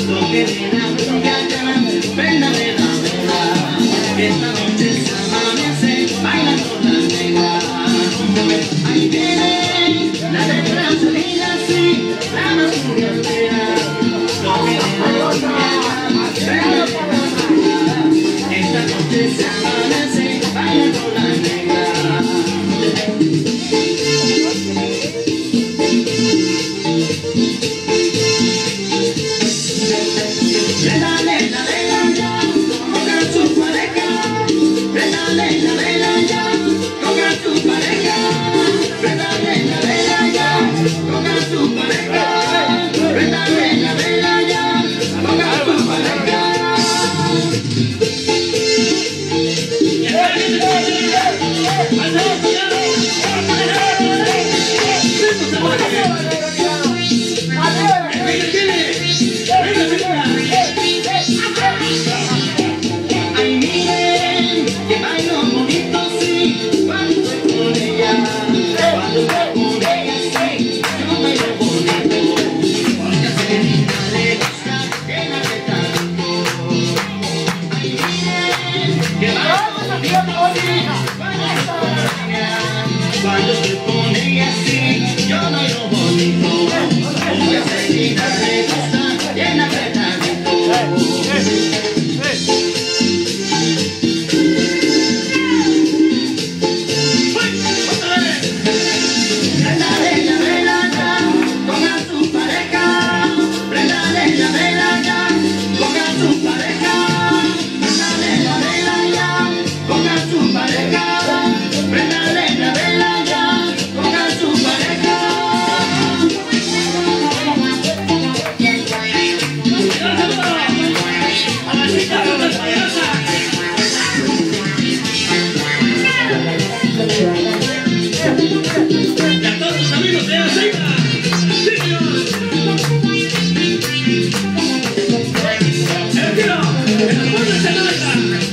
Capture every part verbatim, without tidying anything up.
toque de la botella, prenda de la vela, que esta noche se amanece bailando la negra. Ahí viene la negra salida así, la más curiosidad, toque de la botella, prenda de la vela, que esta noche se amanece bailando la negra. Cuando se pone así, yo no lo bonito, una seguida me gusta, bien apretadito. Préndale la vela ya, ponga su pareja, préndale la vela ya, ponga su pareja, préndale la vela ya, ponga su pareja, préndale la vela ya, ponga su pareja. A la chica no te payasa. Y a todos los amigos de Aceita. ¡Sí, señor! ¡El tiro! ¡En el pueblo se nota!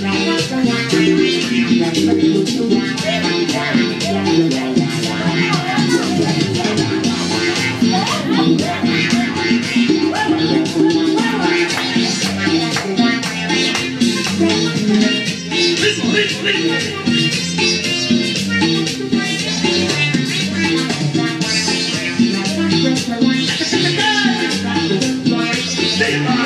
¡Ritmo, ritmo, ritmo! ¡Sí!